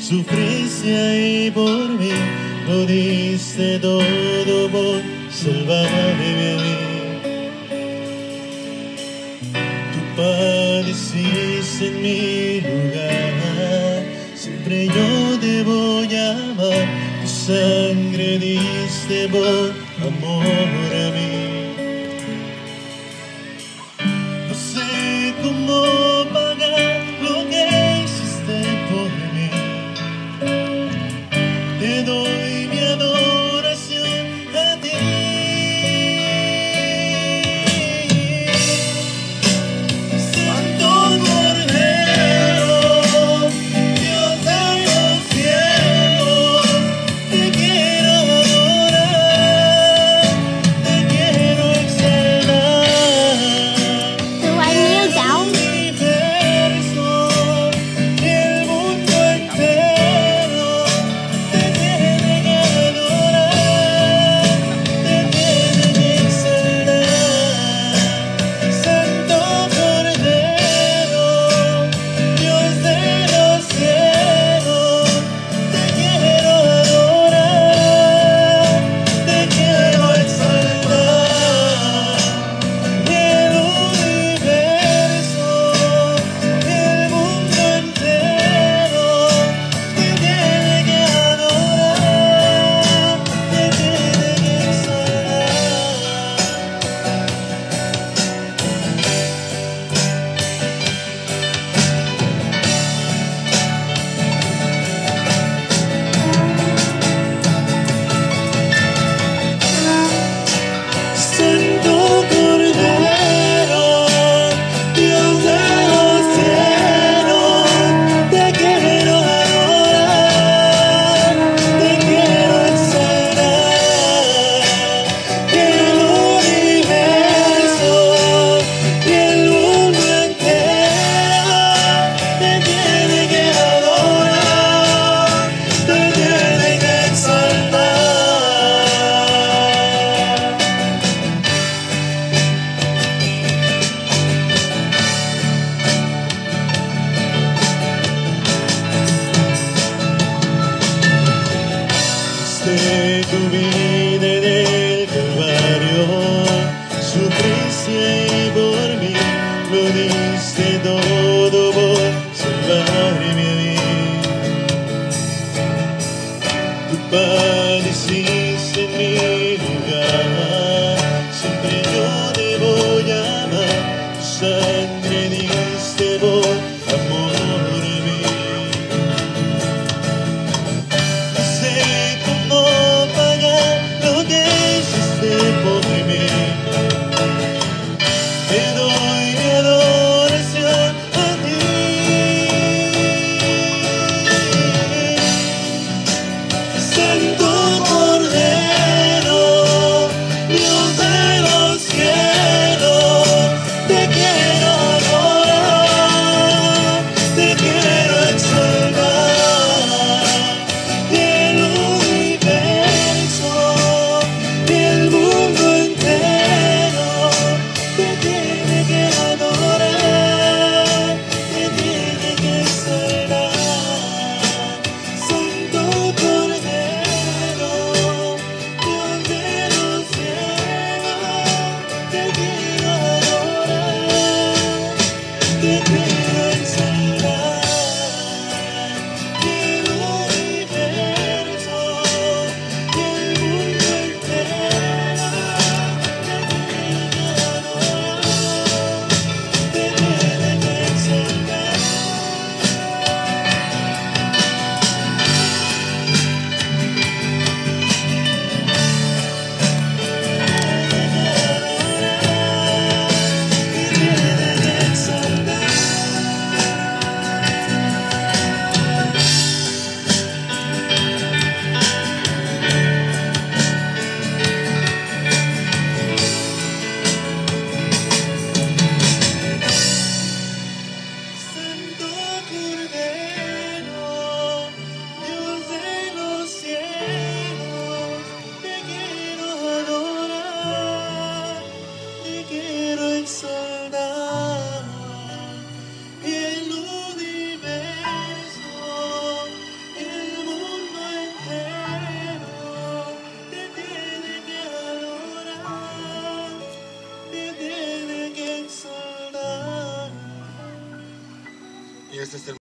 sufriste ahí por mí, lo diste todo por salvarme a mí. Tú padeciste en mi lugar, siempre yo te voy a amar. Tu sangre diste por amor a mí. No sé cómo pagar lo que hiciste por mí. Te doy mi adoración a ti. Santo Cordero, Dios de los cielos, te quiero adorar, te quiero exaltar. Do I kneel down? El mundo entero te tiene que adorar, te tiene que exaltar. Santo Cordero, Dios de los cielos, te quiero adorar, te quiero exaltar. El universo, el mundo entero te tiene que adorar, te tiene que exaltar. Santo Cordero, Dios de los cielos, te quiero adorar, te quiero exaltar. El universo y el mundo entero te tiene que adorar, te tiene que exaltar. De tu vida en el Calvario, sufriste ahí por mí, lo diste todo por salvarme a mí. Tú padeciste en mi lugar, siempre yo te voy a amar. Tu sangre diste por amor a mí. No sé cómo pagar Gracias, hermano.